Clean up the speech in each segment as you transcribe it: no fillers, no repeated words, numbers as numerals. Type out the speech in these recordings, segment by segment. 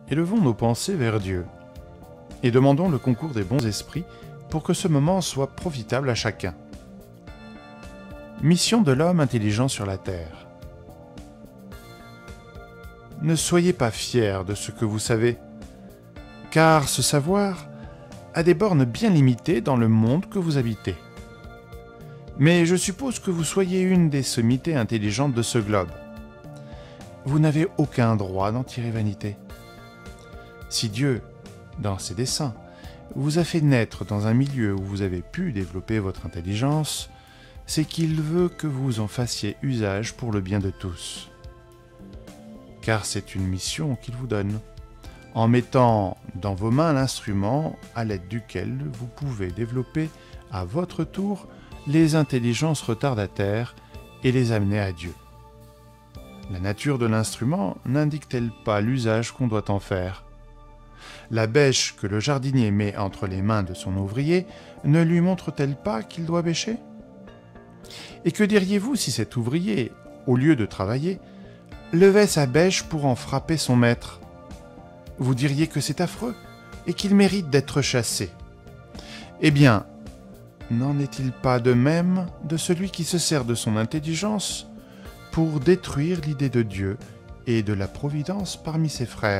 élevons nos pensées vers Dieu et demandons le concours des bons esprits pour que ce moment soit profitable à chacun. Mission de l'homme intelligent sur la terre. Ne soyez pas fiers de ce que vous savez, car ce savoir a des bornes bien limitées dans le monde que vous habitez. Mais je suppose que vous soyez une des sommités intelligentes de ce globe. Vous n'avez aucun droit d'en tirer vanité. Si Dieu, dans ses desseins, vous a fait naître dans un milieu où vous avez pu développer votre intelligence, c'est qu'il veut que vous en fassiez usage pour le bien de tous. Car c'est une mission qu'il vous donne, en mettant dans vos mains l'instrument à l'aide duquel vous pouvez développer à votre tour les intelligences retardataires et les amener à Dieu. La nature de l'instrument n'indique-t-elle pas l'usage qu'on doit en faire ? La bêche que le jardinier met entre les mains de son ouvrier ne lui montre-t-elle pas qu'il doit bêcher ? Et que diriez-vous si cet ouvrier, au lieu de travailler, levait sa bêche pour en frapper son maître ? Vous diriez que c'est affreux et qu'il mérite d'être chassé. Eh bien, n'en est-il pas de même de celui qui se sert de son intelligence pour détruire l'idée de Dieu et de la providence parmi ses frères ?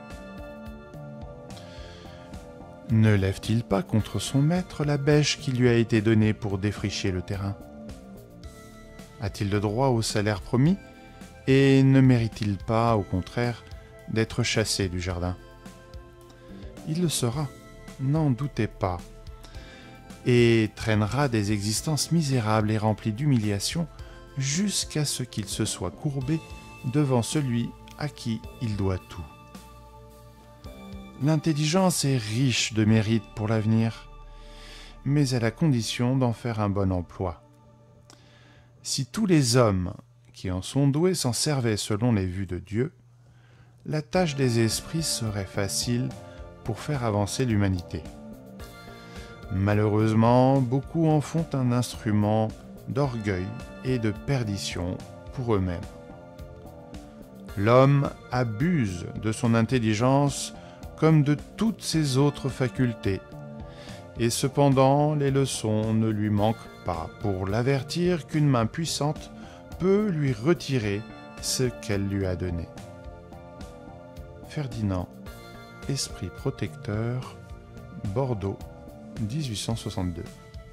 Ne lève-t-il pas contre son maître la bêche qui lui a été donnée pour défricher le terrain ? A-t-il le droit au salaire promis et ne mérite-t-il pas, au contraire, d'être chassé du jardin ? Il le sera, n'en doutez pas, et traînera des existences misérables et remplies d'humiliation jusqu'à ce qu'il se soit courbé devant celui à qui il doit tout. L'intelligence est riche de mérite pour l'avenir, mais à la condition d'en faire un bon emploi. Si tous les hommes qui en sont doués s'en servaient selon les vues de Dieu, la tâche des esprits serait facile pour faire avancer l'humanité. Malheureusement, beaucoup en font un instrument d'orgueil et de perdition pour eux-mêmes. L'homme abuse de son intelligence comme de toutes ses autres facultés, et cependant les leçons ne lui manquent pas pour l'avertir qu'une main puissante peut lui retirer ce qu'elle lui a donné. Ferdinand, Esprit protecteur, Bordeaux, 1862.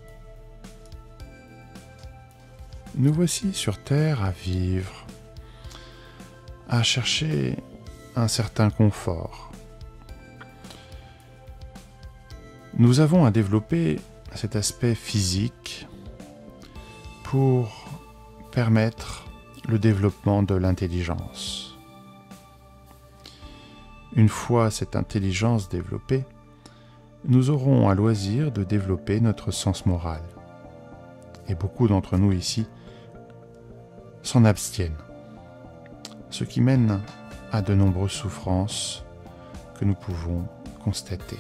Nous voici sur Terre à vivre, à chercher un certain confort. Nous avons à développer cet aspect physique pour permettre le développement de l'intelligence. Une fois cette intelligence développée, nous aurons à loisir de développer notre sens moral. Et beaucoup d'entre nous ici s'en abstiennent, ce qui mène à de nombreuses souffrances que nous pouvons constater.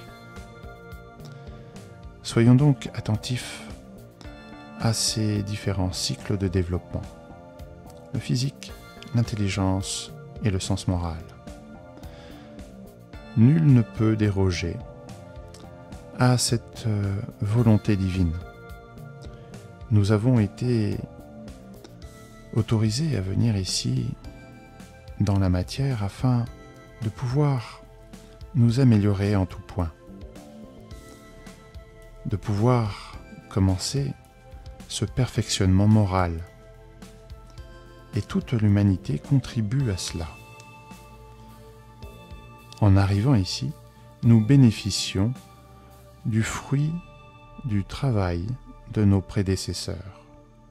Soyons donc attentifs à ces différents cycles de développement, le physique, l'intelligence et le sens moral. Nul ne peut déroger à cette volonté divine. Nous avons été autorisés à venir ici dans la matière afin de pouvoir nous améliorer en tout point, de pouvoir commencer ce perfectionnement moral. Et toute l'humanité contribue à cela. En arrivant ici, nous bénéficions du fruit du travail de nos prédécesseurs.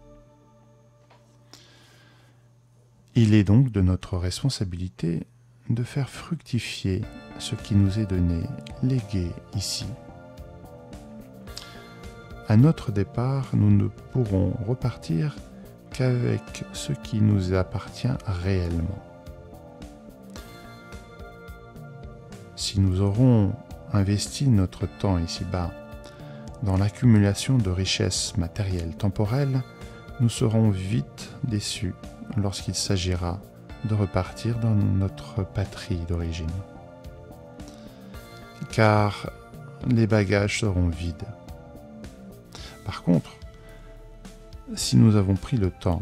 Il est donc de notre responsabilité de faire fructifier ce qui nous est donné, légué ici. À notre départ, nous ne pourrons repartir qu'avec ce qui nous appartient réellement. Si nous aurons investi notre temps ici-bas dans l'accumulation de richesses matérielles temporelles, nous serons vite déçus lorsqu'il s'agira de repartir dans notre patrie d'origine. car les bagages seront vides. Par contre, si nous avons pris le temps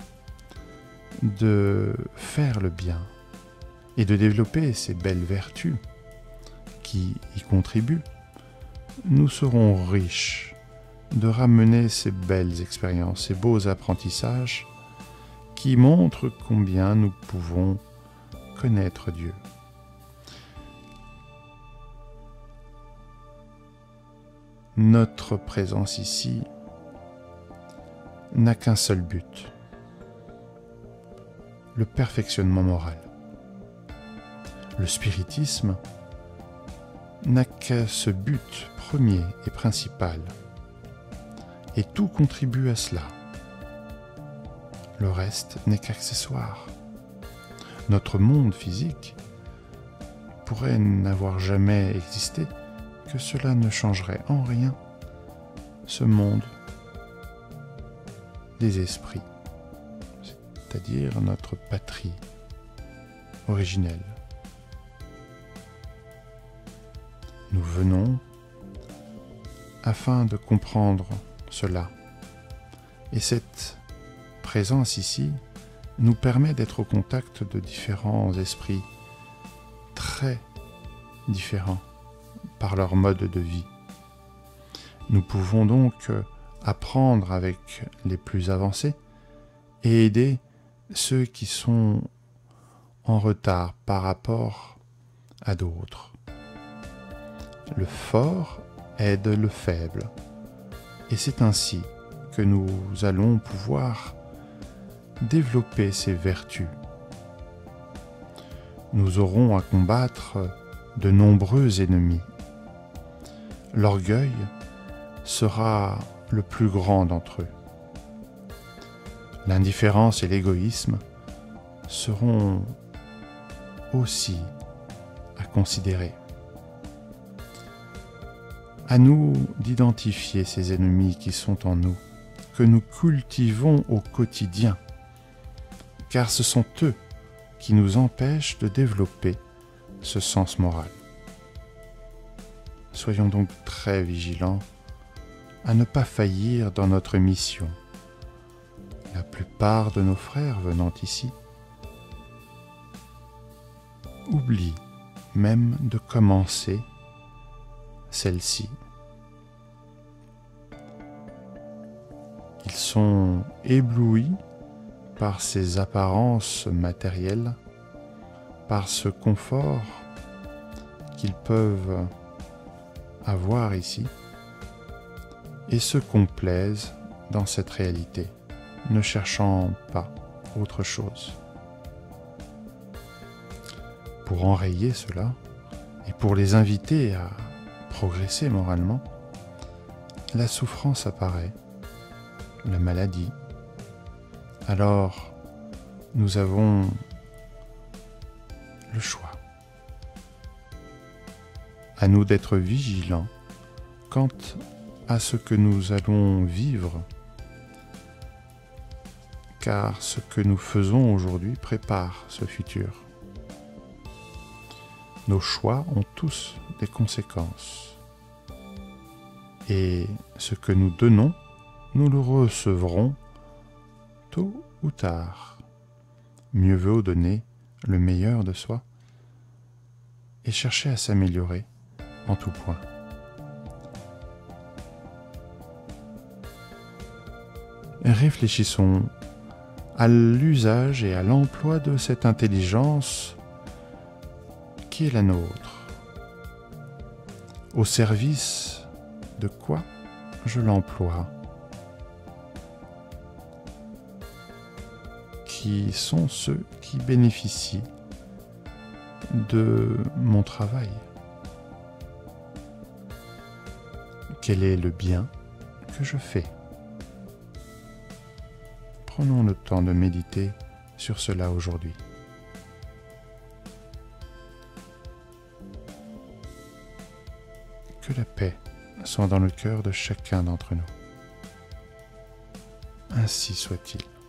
de faire le bien et de développer ces belles vertus qui y contribuent, nous serons riches de ramener ces belles expériences, ces beaux apprentissages qui montrent combien nous pouvons connaître Dieu. Notre présence ici n'a qu'un seul but, le perfectionnement moral. Le spiritisme n'a que ce but premier et principal, et tout contribue à cela. Le reste n'est qu'accessoire. Notre monde physique pourrait n'avoir jamais existé, que cela ne changerait en rien ce monde des esprits, c'est-à-dire notre patrie originelle. Nous venons afin de comprendre cela, et cette présence ici nous permet d'être au contact de différents esprits très différents par leur mode de vie. Nous pouvons donc apprendre avec les plus avancés et aider ceux qui sont en retard par rapport à d'autres. Le fort aide le faible, et c'est ainsi que nous allons pouvoir développer ces vertus. Nous aurons à combattre de nombreux ennemis. L'orgueil sera le plus grand d'entre eux. L'indifférence et l'égoïsme seront aussi à considérer. À nous d'identifier ces ennemis qui sont en nous, que nous cultivons au quotidien, car ce sont eux qui nous empêchent de développer ce sens moral. Soyons donc très vigilants à ne pas faillir dans notre mission. La plupart de nos frères venant ici oublient même de commencer celle-ci. Ils sont éblouis par ces apparences matérielles, par ce confort qu'ils peuvent avoir ici, et se complaisent dans cette réalité, ne cherchant pas autre chose. Pour enrayer cela, et pour les inviter à progresser moralement, la souffrance apparaît, la maladie. Alors, nous avons le choix. À nous d'être vigilants quant à ce que nous allons vivre, car ce que nous faisons aujourd'hui prépare ce futur. Nos choix ont tous des conséquences. Et ce que nous donnons, nous le recevrons tôt ou tard. Mieux vaut donner le meilleur de soi et chercher à s'améliorer en tout point. Réfléchissons à l'usage et à l'emploi de cette intelligence qui est la nôtre. Au service de quoi je l'emploie? Qui sont ceux qui bénéficient de mon travail? Quel est le bien que je fais? Prenons le temps de méditer sur cela aujourd'hui. Que la paix soit dans le cœur de chacun d'entre nous. Ainsi soit-il.